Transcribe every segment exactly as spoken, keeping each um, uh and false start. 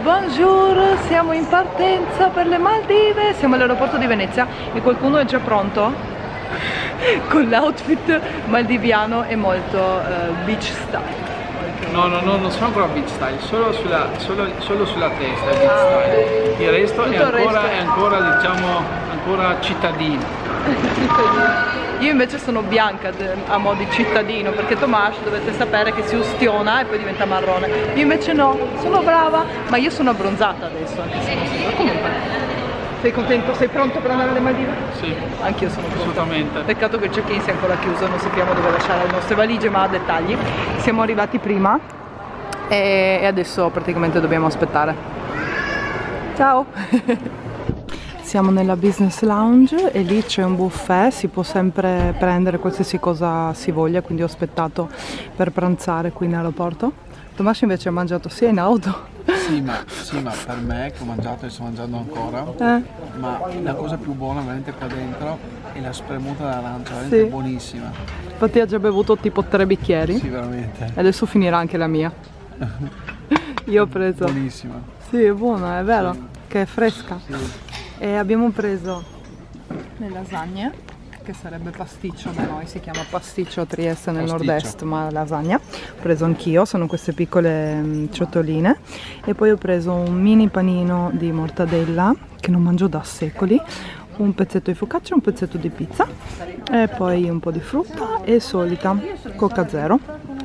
Bonjour, siamo in partenza per le Maldive, siamo all'aeroporto di Venezia e qualcuno è già pronto con l'outfit maldiviano e molto uh, beach style. No, no, no, non sono ancora beach style, solo sulla, solo, solo sulla testa è beach style. Il resto, è ancora, resto è ancora, diciamo, ancora cittadino. Io invece sono bianca a mo' di cittadino, perché Tomas dovete sapere che si ustiona e poi diventa marrone. Io invece no, sono brava, ma io sono abbronzata adesso, anche se non sono. Comunque, sei contento? Sei pronto per andare alle Maldive? Sì. Anch'io sono pronta. Assolutamente. Peccato che il check-in sia ancora chiuso, non sappiamo dove lasciare le nostre valigie, ma ha dettagli. Siamo arrivati prima e adesso praticamente dobbiamo aspettare. Ciao! Siamo nella business lounge e lì c'è un buffet, si può sempre prendere qualsiasi cosa si voglia, quindi ho aspettato per pranzare qui in aeroporto. Tomas invece ha mangiato sia in auto. Sì ma, sì, ma per me che ho mangiato e sto mangiando ancora, eh. ma la cosa più buona veramente qua dentro è la spremuta d'arancia, veramente sì. Buonissima. Infatti ha già bevuto tipo tre bicchieri. Sì, veramente. E adesso finirà anche la mia. Io ho preso. Buonissima. Sì, è buona, è vero, sì. Che è fresca. Sì. E abbiamo preso le lasagne, che sarebbe pasticcio da noi, si chiama pasticcio a Trieste nel nord-est, ma lasagna. Ho preso anch'io, sono queste piccole um, ciotoline. E poi ho preso un mini panino di mortadella, che non mangio da secoli, un pezzetto di focaccia, un pezzetto di pizza, e poi un po' di frutta e solita Coca Zero.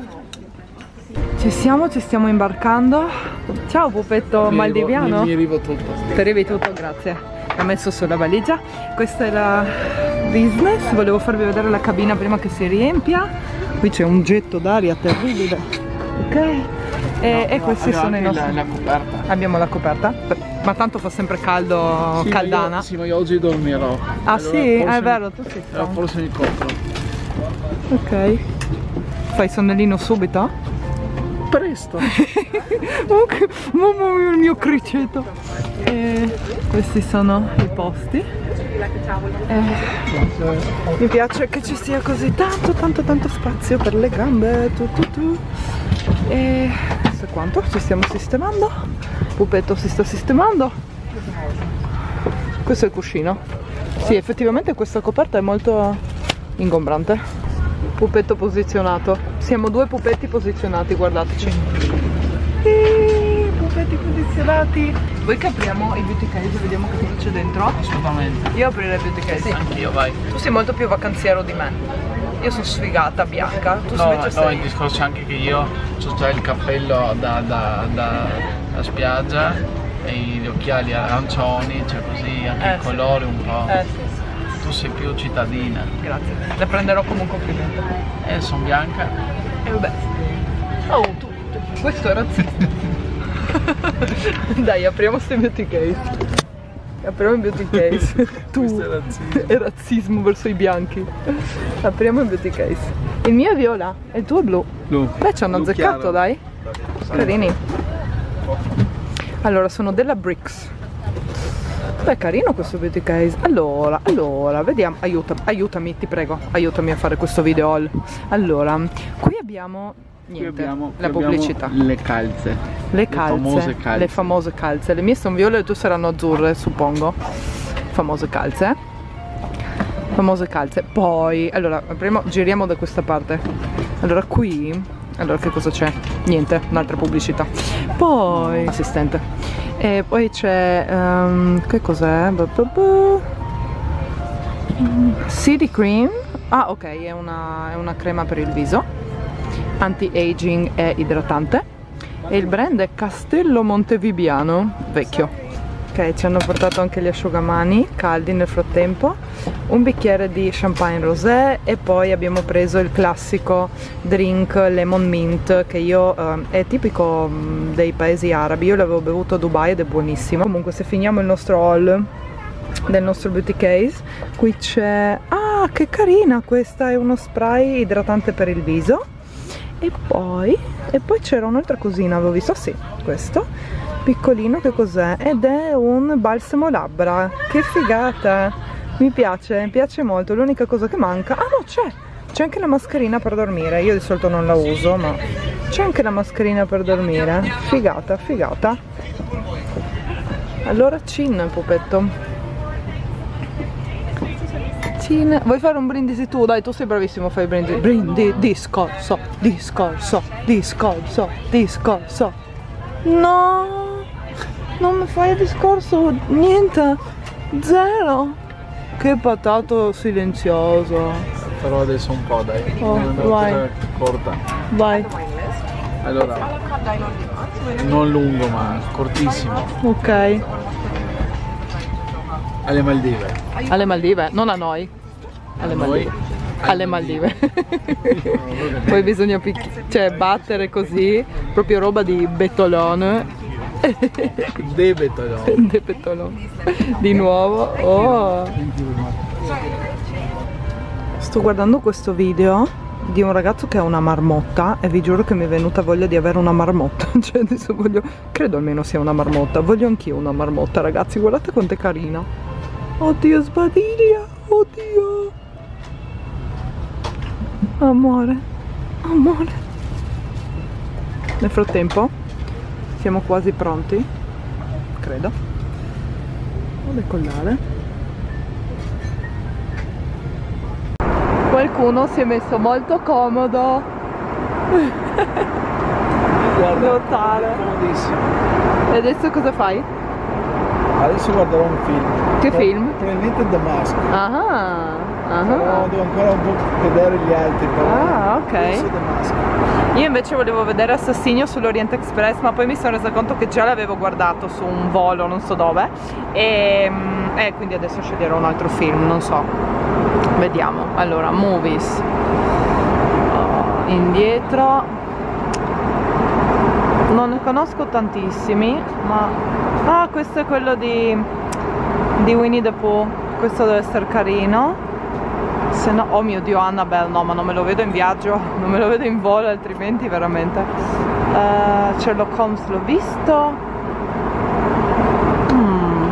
Ci siamo, ci stiamo imbarcando. Ciao pupetto mi maldiviano. Mi arrivo tutto. Ti arrivi tutto, grazie. Ha messo sulla valigia. Questa è la business, volevo farvi vedere la cabina prima che si riempia. Qui c'è un getto d'aria terribile. Ok? E, no, e questi sono i nostri. La, la coperta. Abbiamo la coperta. Ma tanto fa sempre caldo, sì, caldana. Ma io, sì, ma io oggi dormirò. Ah allora, sì? Ah, è mi, vero, tu sei allora, forse mi copro. Ok. Fai sonnellino subito? Presto. Okay. Mamma mia, il mio criceto. E questi sono i posti. E mi piace che ci sia così tanto tanto tanto spazio per le gambe. Tu, tu, tu. E questo è quanto, ci stiamo sistemando. Pupetto si sta sistemando. Questo è il cuscino. Sì, effettivamente questa coperta è molto ingombrante. Pupetto posizionato. Siamo due pupetti posizionati, guardateci. Eeeh, pupetti posizionati. Vuoi che apriamo i beauty case e vediamo che cosa c'è dentro? Assolutamente. Io aprirei il beauty case. Sì, anch'io, vai. Tu sei molto più vacanziero di me. Io sono sfigata, bianca. Tu no, invece no, sei... il discorso è anche che io ho già il cappello da, da, da, da spiaggia e gli occhiali arancioni, cioè così anche eh, il colore un po'. Eh sì. Tu sei più cittadina. Grazie. Le prenderò come un complimento. Eh, sono bianca. E vabbè. Oh, tu, tu. Questo è razzista. Dai, apriamo queste beauty case. Apriamo il beauty case. Tu. Questo è razzismo. È razzismo verso i bianchi. Apriamo il beauty case. Il mio è viola e il tuo è blu. Blu. Beh, ci hanno azzeccato, dai. Carini. Allora, sono della Bricks. Beh, carino questo beauty case. Allora, allora, vediamo. Aiuta, aiutami, ti prego. Aiutami a fare questo video haul. Allora, qui abbiamo niente, qui abbiamo, la qui pubblicità. Abbiamo le calze. Le calze. Le famose calze. Le famose calze. Le mie sono viola e le tue saranno azzurre, suppongo. Famose calze. Famose calze. Poi, allora, prima giriamo da questa parte. Allora, qui... Allora, che cosa c'è? Niente, un'altra pubblicità. Poi... Assistente. E poi c'è... Um, che cos'è? City Cream. Ah, ok, è una, è una crema per il viso. Anti-aging e idratante. E il brand è Castello Montevibiano. Vecchio. Ok, ci hanno portato anche gli asciugamani caldi nel frattempo, un bicchiere di champagne rosé e poi abbiamo preso il classico drink lemon mint che io eh, è tipico mh, dei paesi arabi. Io l'avevo bevuto a Dubai ed è buonissimo. Comunque, se finiamo il nostro haul del nostro beauty case, qui c'è... Ah, che carina! Questa è uno spray idratante per il viso. E poi, e poi c'era un'altra cosina, avevo visto, sì, questo piccolino, che cos'è? Ed è un balsamo labbra. Che figata, mi piace, mi piace molto. L'unica cosa che manca... Ah no, c'è c'è anche la mascherina per dormire. Io di solito non la uso, ma c'è anche la mascherina per dormire. Figata, figata. Allora cin, pupetto. Cin. Vuoi fare un brindisi tu? Dai, tu sei bravissimo, fai brindisi. Brindi, discorso, discorso, discorso, discorso. No, non mi fai il discorso, niente, zero. Che patato silenzioso. Farò adesso un po', dai. Oh, una vai. Corta. Vai. Allora, non lungo ma cortissimo. Ok. Alle Maldive. Alle Maldive, non a noi. Alle Maldive. Alle Maldive. Poi bisogna picchi cioè battere così, proprio roba di betolone. De betolone. De betolone. Di nuovo. Oh. Sto guardando questo video di un ragazzo che ha una marmotta e vi giuro che mi è venuta voglia di avere una marmotta. Cioè adesso voglio, credo almeno sia una marmotta. Voglio anch'io una marmotta, ragazzi, guardate quanto è carina. Oddio, sbadiglia, oddio. Amore, amore. Nel frattempo siamo quasi pronti, credo, a decollare. Qualcuno si è messo molto comodo. Guarda, Notare. comodissimo. E adesso cosa fai? Adesso guarderò un film. Che film? Probabilmente The Mask. Ah, ah. Però devo ancora un po' vedere gli altri. Però Ah, ok. adesso The Mask. Io invece volevo vedere Assassinio sull'Orient Express, ma poi mi sono resa conto che già l'avevo guardato su un volo, non so dove, e, e quindi adesso sceglierò un altro film, non so. Vediamo. Allora, movies. Oh, indietro. Non ne conosco tantissimi, ma... Ah, questo è quello di, di Winnie the Pooh. Questo deve essere carino. Se no... Oh mio Dio, Annabelle, no, ma non me lo vedo in viaggio, non me lo vedo in volo, altrimenti veramente. uh, Sherlock Holmes l'ho visto. mm.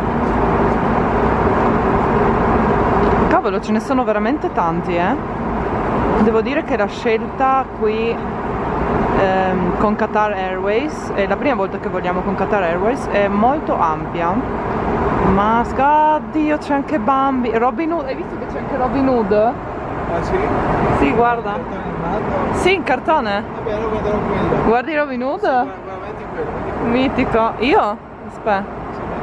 Cavolo, ce ne sono veramente tanti, eh. Devo dire che la scelta qui ehm, con Qatar Airways, è la prima volta che vogliamo con Qatar Airways, è molto ampia. Ma oddio, c'è anche Bambi, Robin Hood, hai visto che c'è anche Robin Hood? Ah sì? Sì, guarda. Animato? Sì, in cartone. Vabbè, allora guarderò quello. Guardi Robin Hood? Guarda, metti quello, metti quello. Mitico. Io? Aspetta.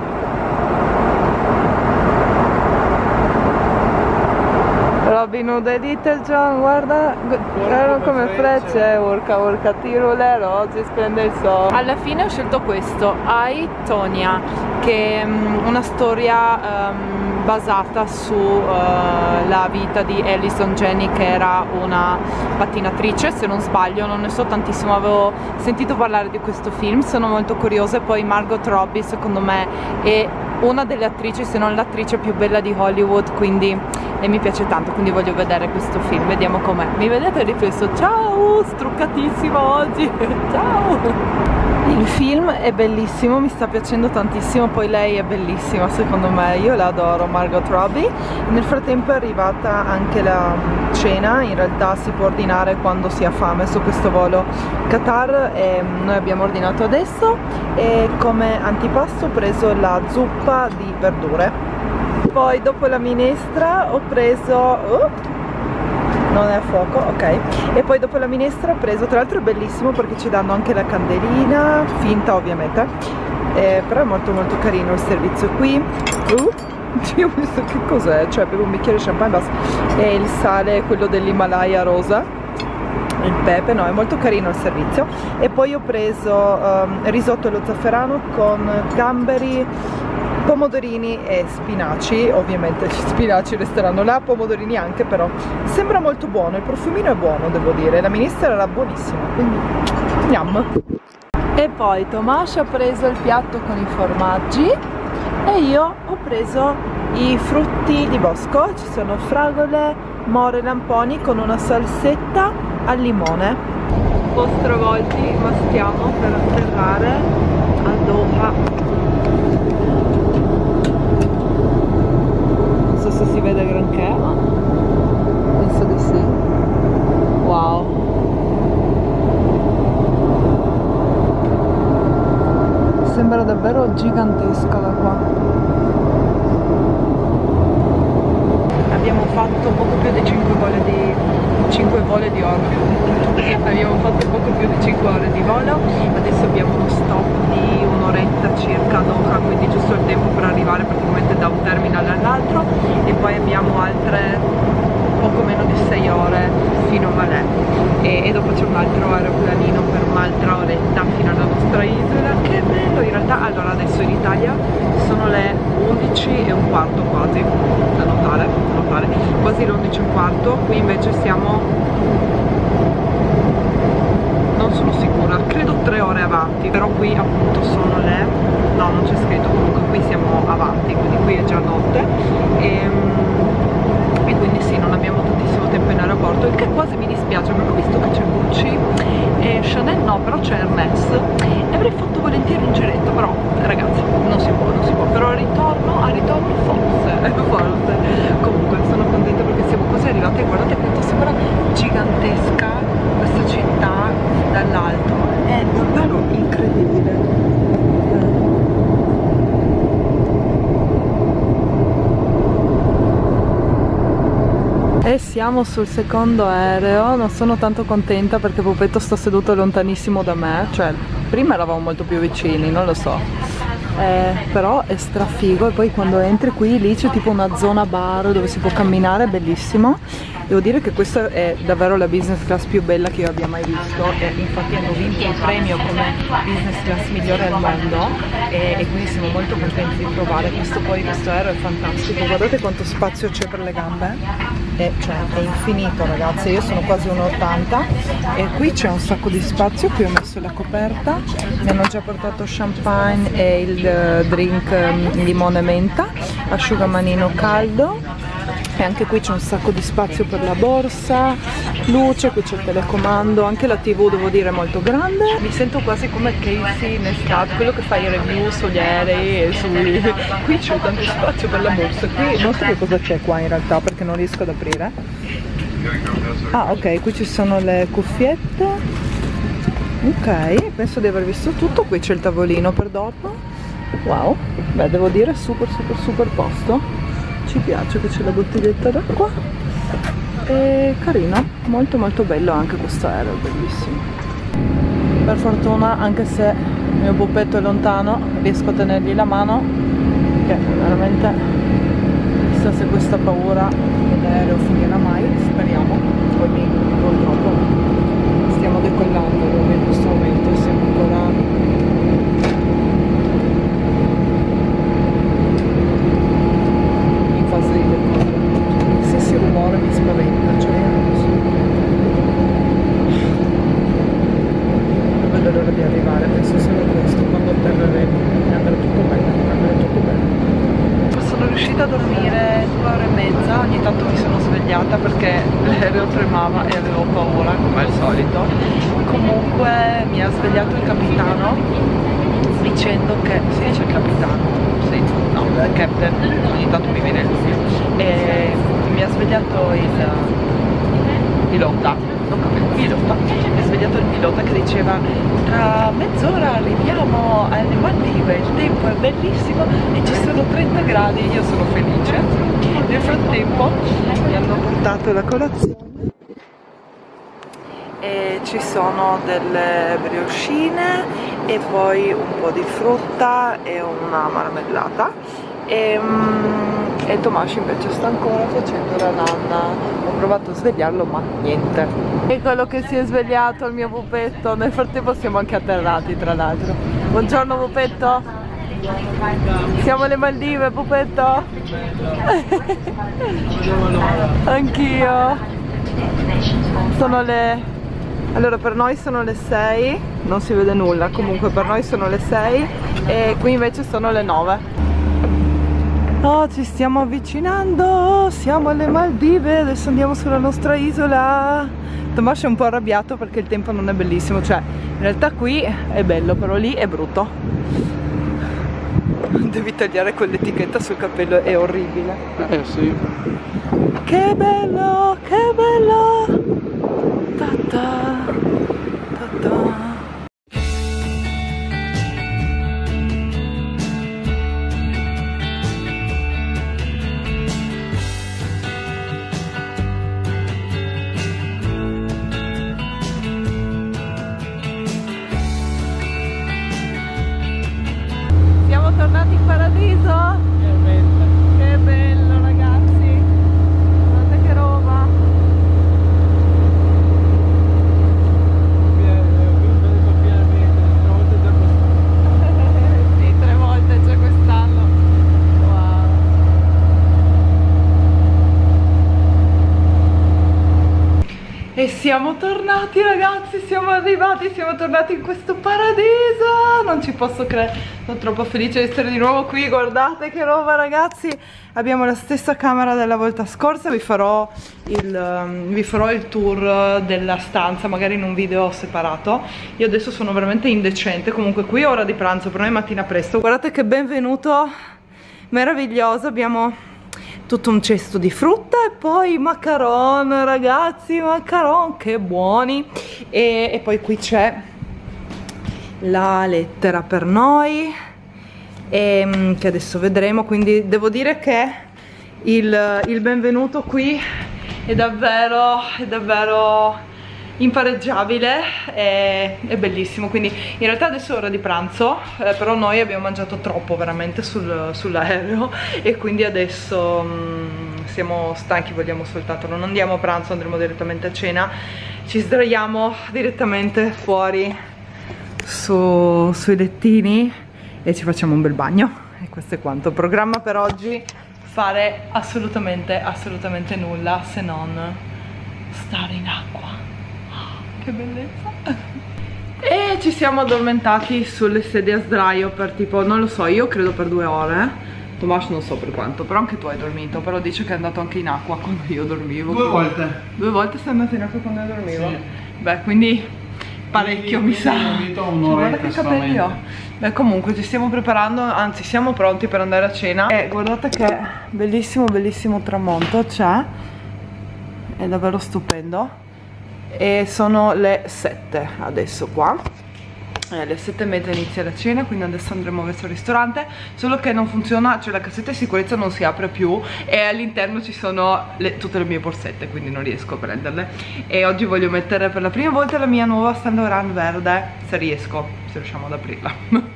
Robin Hood e Little John, guarda, guarda come frecce, urca urca, tiro le rose, splende il sole. Alla fine ho scelto questo, I, Tonya, che è um, una storia um, basata sulla uh, vita di Allison Janney, che era una pattinatrice, se non sbaglio, non ne so tantissimo, avevo sentito parlare di questo film, sono molto curiosa. E poi Margot Robbie secondo me è una delle attrici, se non l'attrice più bella di Hollywood, quindi e mi piace tanto, quindi voglio vedere questo film, vediamo com'è. Mi vedete il riflesso? Ciao, struccatissimo oggi. Ciao. Il film è bellissimo, mi sta piacendo tantissimo, poi lei è bellissima secondo me, io la adoro, Margot Robbie. Nel frattempo è arrivata anche la cena, in realtà si può ordinare quando si ha fame su questo volo Qatar, e noi abbiamo ordinato adesso, e come antipasto ho preso la zuppa di verdure. Poi dopo la minestra ho preso... Oh, non è a fuoco, ok. E poi dopo la minestra ho preso, tra l'altro è bellissimo perché ci danno anche la candelina, finta ovviamente, eh, però è molto molto carino il servizio qui. Uh, io ho visto che cos'è, cioè avevo un bicchiere di champagne, basta. E il sale, quello dell'Himalaya rosa, il pepe, no, è molto carino il servizio. E poi ho preso um, risotto allo zafferano con gamberi, pomodorini e spinaci, ovviamente gli spinaci resteranno là, pomodorini anche, però sembra molto buono, il profumino è buono, devo dire, la minestra era buonissima, quindi yum. E poi Tomas ha preso il piatto con i formaggi e io ho preso i frutti di bosco, ci sono fragole, more, lamponi con una salsetta al limone. Un po' stravolti, ma stiamo per atterrare a Doha. Non so se si vede granché, ma penso di sì. Wow. Sembra davvero davvero gigantesca da qua. Abbiamo fatto poco più di cinque voli di cinque voli di ore. Abbiamo fatto poco più di cinque ore di volo. Adesso abbiamo uno stop di un'oretta circa a Doha, quindi giusto il tempo per arrivare praticamente da un terminal all'altro, e poi abbiamo altre poco meno di sei ore fino a Malé, e, e dopo c'è un altro aeroplanino per un'altra oretta fino alla nostra isola. Che bello! In realtà allora adesso in Italia sono le undici e un quarto quasi, da notare, da notare quasi le undici e un quarto. Qui invece siamo, non sono sicura, credo tre ore avanti, però qui appunto sono le, no, non c'è scritto, comunque qui siamo avanti, quindi qui è già notte, e, e quindi sì, non abbiamo tantissimo tempo in aeroporto, il che quasi mi dispiace, perché ho visto che c'è Gucci e Chanel no, però c'è Hermès e avrei fatto volentieri un giretto, però ragazzi non si può, non si può, però al ritorno, al ritorno forse, forse. Comunque sono contenta perché siamo quasi arrivati, e guardate quanto sembra gigantesca questa città dall'alto, è davvero incredibile. E siamo sul secondo aereo. Non sono tanto contenta perché Pupetto sta seduto lontanissimo da me, cioè prima eravamo molto più vicini, non lo so, eh, però è strafigo. E poi quando entri qui, lì c'è tipo una zona bar dove si può camminare, bellissimo. Devo dire che questa è davvero la business class più bella che io abbia mai visto, e infatti hanno vinto il premio come business class migliore al mondo, e, e quindi siamo molto contenti di provare questo. Poi questo aereo è fantastico, guardate quanto spazio c'è per le gambe, è, cioè, è infinito ragazzi. Io sono quasi uno e ottanta e qui c'è un sacco di spazio. Qui ho messo la coperta, mi hanno già portato champagne e il drink um, limone e menta, asciugamanino caldo. E anche qui c'è un sacco di spazio per la borsa, luce, qui c'è il telecomando, anche la tv devo dire è molto grande. Mi sento quasi come Casey in estate, quello che fa i review sugli aerei e sui... Qui c'è tanto spazio per la borsa, qui non so che cosa c'è qua in realtà perché non riesco ad aprire. Ah ok, qui ci sono le cuffiette, ok, penso di aver visto tutto. Qui c'è il tavolino per dopo, wow, beh devo dire super super super posto. Ci piace che c'è la bottiglietta d'acqua, è carino, molto molto bello anche questo aereo, bellissimo. Per fortuna, anche se il mio Pupetto è lontano, riesco a tenergli la mano, che veramente chissà se questa paura dell'aereo finirà mai, speriamo. Poi mi purtroppo stiamo decollando in questo momento, siamo ancora qualsiasi rumore mi spaventa, cioè non vedo l'ora di arrivare, penso solo questo, quando atterreremo e andrà tutto bene, andrà tutto bene. Sono riuscita a dormire due ore e mezza, ogni tanto mi sono svegliata perché l'aereo tremava e avevo paura come al solito. Comunque mi ha svegliato il capitano dicendo che, si dice il capitano? Sì, no, il captain, ogni tanto mi viene il dubbio, e mi ha svegliato il pilota, non capivo, pilota, mi ha svegliato il pilota che diceva tra mezz'ora arriviamo alle Maldive, il tempo è bellissimo e ci sono trenta gradi, io sono felice. Nel frattempo mi hanno portato la colazione e ci sono delle brioscine e poi un po' di frutta e una marmellata, e, mm, e Tomasz invece sta ancora facendo la nanna. Ho provato a svegliarlo ma niente. Eccolo che si è svegliato il mio Pupetto. Nel frattempo siamo anche atterrati tra l'altro. Buongiorno Pupetto. Siamo alle Maldive Pupetto. Anch'io. Sono le... Allora per noi sono le sei, non si vede nulla, comunque per noi sono le sei e qui invece sono le nove. Oh, ci stiamo avvicinando, siamo alle Maldive, adesso andiamo sulla nostra isola. Tomasz è un po' arrabbiato perché il tempo non è bellissimo, cioè in realtà qui è bello, però lì è brutto. Devi tagliare quell'etichetta sul cappello, è orribile. Eh sì. Che bello, che bello! Ta-ta, ta-ta. il paradiso? Che bello ragazzi, guardate che roba. Sì, tre volte già quest'anno. Wow. E siamo tornati ragazzi, siamo arrivati, siamo tornati in questo paradiso. Non ci posso credere, sono troppo felice di essere di nuovo qui. Guardate che roba ragazzi. Abbiamo la stessa camera della volta scorsa. Vi farò il, um, vi farò il tour della stanza, magari in un video separato. Io adesso sono veramente indecente. Comunque qui è ora di pranzo, per noi è mattina presto. Guardate che benvenuto meraviglioso. Abbiamo tutto un cesto di frutta e poi macaron ragazzi, macaron che buoni. E, e poi qui c'è la lettera per noi, e, che adesso vedremo. Quindi devo dire che il, il benvenuto qui è davvero, è davvero impareggiabile, è, è bellissimo. Quindi in realtà adesso è ora di pranzo, eh, però noi abbiamo mangiato troppo veramente sul, sull'aereo e quindi adesso mh, siamo stanchi, vogliamo soltanto, non andiamo a pranzo, andremo direttamente a cena. Ci sdraiamo direttamente fuori su, sui lettini e ci facciamo un bel bagno, e questo è quanto. Il programma per oggi: fare assolutamente assolutamente nulla se non stare in acqua. Che bellezza. E ci siamo addormentati sulle sedie a sdraio per tipo, non lo so, io credo per due ore. Tomas non so per quanto, però anche tu hai dormito. Però dice che è andato anche in acqua quando io dormivo. Due volte. Due volte sei andato in acqua quando io dormivo? Sì. Beh, quindi parecchio mi sa. Guarda che capelli ho. Beh, comunque ci stiamo preparando, anzi siamo pronti per andare a cena. E guardate che bellissimo bellissimo tramonto c'è. È davvero stupendo. E sono le sette adesso qua, eh, alle sette e mezza inizia la cena, quindi adesso andremo verso il ristorante. Solo che non funziona, cioè la cassetta di sicurezza non si apre più e all'interno ci sono le, tutte le mie borsette, quindi non riesco a prenderle. E oggi voglio mettere per la prima volta la mia nuova Saint Laurent verde, se riesco, se riusciamo ad aprirla.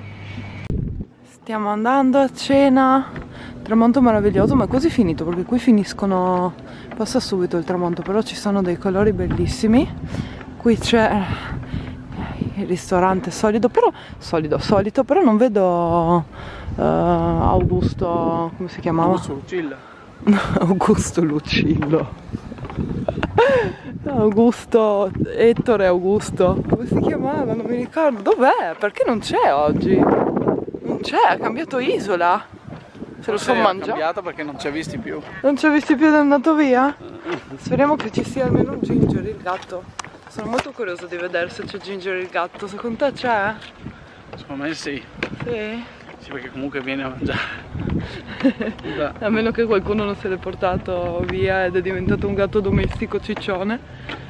Stiamo andando a cena. Tramonto meraviglioso, ma è quasi finito perché qui finiscono, passa subito il tramonto, però ci sono dei colori bellissimi. Qui c'è il ristorante solido, però solido, solito, però non vedo uh, Augusto, come si chiamava? Augusto Lucillo. Augusto Lucillo. Augusto, Ettore Augusto, come si chiamava? Non mi ricordo. Dov'è? Perché non c'è oggi? Non c'è, ha cambiato isola. Se lo sono mangiato. Ha cambiato perché non ci ha visti più. Non ci ha visti più ed è andato via? Speriamo che ci sia almeno un Ginger il gatto. Sono molto curiosa di vedere se c'è Ginger il gatto. Secondo te c'è? Secondo me sì. Sì? Sì, perché comunque viene a mangiare. A meno che qualcuno non se l'è portato via ed è diventato un gatto domestico ciccione.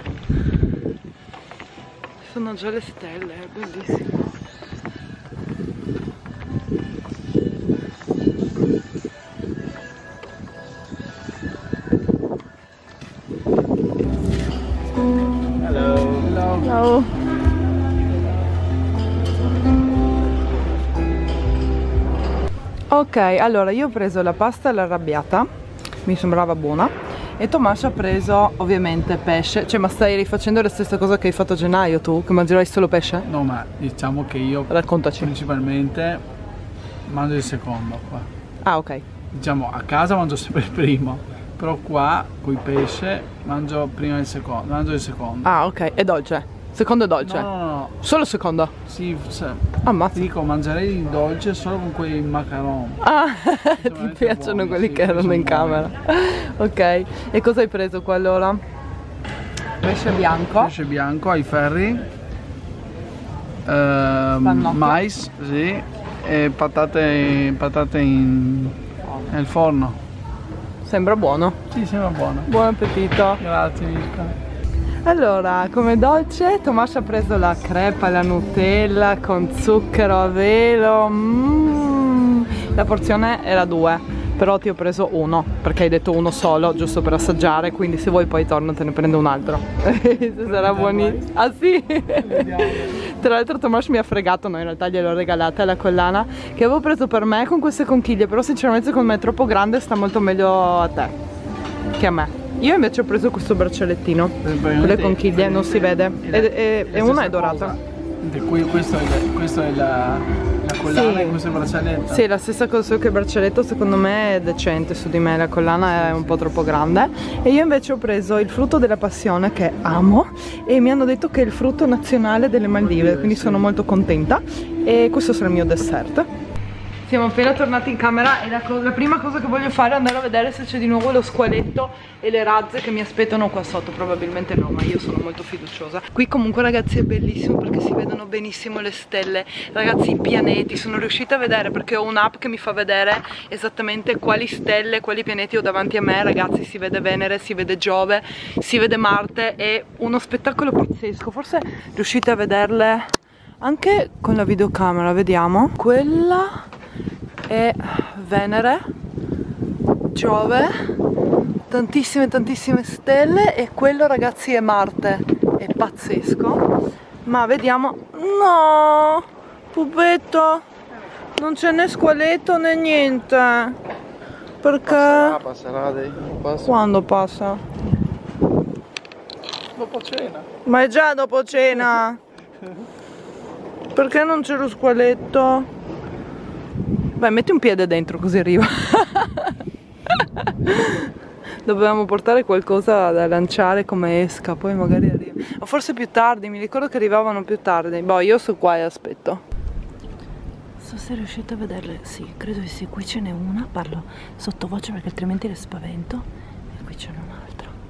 Sono già le stelle, è bellissimo. Ciao. Ok, allora io ho preso la pasta all'arrabbiata, mi sembrava buona, e Tomas ha preso ovviamente pesce. Cioè, ma stai rifacendo la stessa cosa che hai fatto a gennaio tu, che mangerai solo pesce? No, ma diciamo che io Raccontaci. principalmente mangio il secondo qua. Ah, ok. Diciamo a casa mangio sempre il primo, però qua con il pesce mangio prima il secondo, mangio il secondo. Ah, ok, è dolce. Secondo è dolce? No, no, no. Solo secondo? Sì, se, Ammazza. ti dico, mangerei il dolce solo con quei macaron. Ah, ti piacciono buoni, quelli sì, che erano in buoni. camera. Ok, e cosa hai preso qua allora? Pesce bianco. Pesce bianco ai ferri, ehm, mais, sì, e patate, patate in, nel forno. Sembra buono. Sì, sembra buono. Buon appetito. Grazie Mirka. Allora, come dolce Tomas ha preso la crepa alla Nutella con zucchero a velo. Mm. La porzione era due, però ti ho preso uno perché hai detto uno solo, giusto per assaggiare, quindi se vuoi poi torno te ne prendo un altro. Sarà buonissimo. Ah sì? Tra l'altro Tomas mi ha fregato, no in realtà gliel'ho regalata la collana che avevo preso per me con queste conchiglie, però sinceramente secondo me è troppo grande, sta molto meglio a te che a me. Io invece ho preso questo braccialettino con le conchiglie, non si vede, e, e, e una è dorata. Qui, questo è, questo è la, la collana, sì. E questo è il braccialetto. Sì, la stessa cosa, solo che il braccialetto secondo me è decente su di me, la collana è un po' troppo grande. E io invece ho preso il frutto della passione che amo e mi hanno detto che è il frutto nazionale delle Maldive, quindi sono molto contenta e questo sarà il mio dessert. Siamo appena tornati in camera e la, la prima cosa che voglio fare è andare a vedere se c'è di nuovo lo squaletto e le razze che mi aspettano qua sotto. Probabilmente no, ma io sono molto fiduciosa. Qui comunque ragazzi è bellissimo perché si vedono benissimo le stelle, ragazzi, i pianeti. Sono riuscita a vedere perché ho un'app che mi fa vedere esattamente quali stelle, quali pianeti ho davanti a me. Ragazzi, si vede Venere, si vede Giove, si vede Marte, è uno spettacolo pazzesco. Forse riuscite a vederle anche con la videocamera, vediamo. Quella è Venere, Giove, tantissime tantissime stelle, e quello ragazzi è Marte, è pazzesco. Ma vediamo, no, pupetto, non c'è né squaletto né niente, perché passerà, passerà dei, passa. Quando passa? Dopo cena. Ma è già dopo cena. Perché non c'è lo squaletto? Beh, metti un piede dentro così arriva. Dovevamo portare qualcosa da lanciare come esca, poi magari arriva. O forse più tardi, mi ricordo che arrivavano più tardi. Boh, io sto qua e aspetto. Non so se riuscite a vederle. Sì, credo di sì. Qui ce n'è una, parlo sottovoce perché altrimenti le spavento. E qui ce n'è un'altra.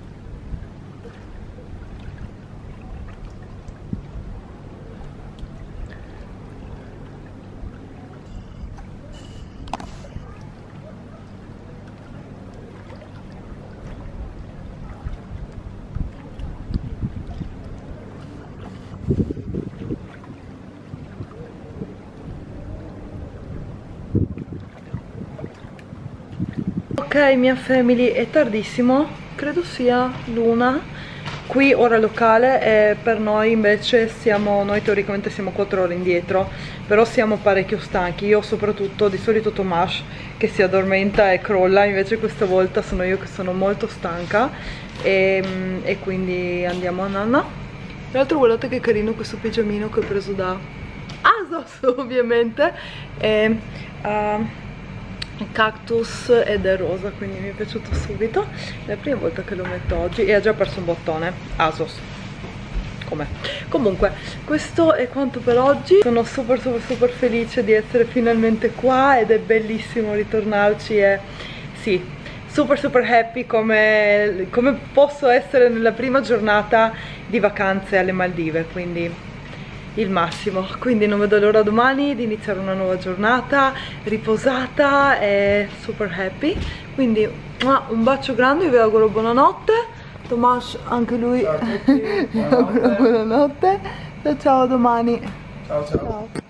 Ok mia family, è tardissimo, credo sia l'una, qui ora locale, e per noi invece siamo, noi teoricamente siamo quattro ore indietro, però siamo parecchio stanchi, io soprattutto, di solito Tomas che si addormenta e crolla, invece questa volta sono io che sono molto stanca e, e quindi andiamo a nanna. Tra l'altro guardate che carino questo pigiamino che ho preso da ASOS ovviamente, e, uh, cactus ed è rosa, quindi mi è piaciuto subito. È la prima volta che lo metto oggi e ha già perso un bottone. ASOS, com'è? Comunque questo è quanto per oggi. Sono super super super felice di essere finalmente qua ed è bellissimo ritornarci e sì, super super happy come, come posso essere nella prima giornata di vacanze alle Maldive, quindi il massimo. Quindi non vedo l'ora domani di iniziare una nuova giornata riposata e super happy. Quindi un bacio grande, io vi auguro buonanotte. Tomas anche lui. Ciao a tutti, buonanotte. Buonanotte. Ciao ciao, domani. Ciao ciao, ciao.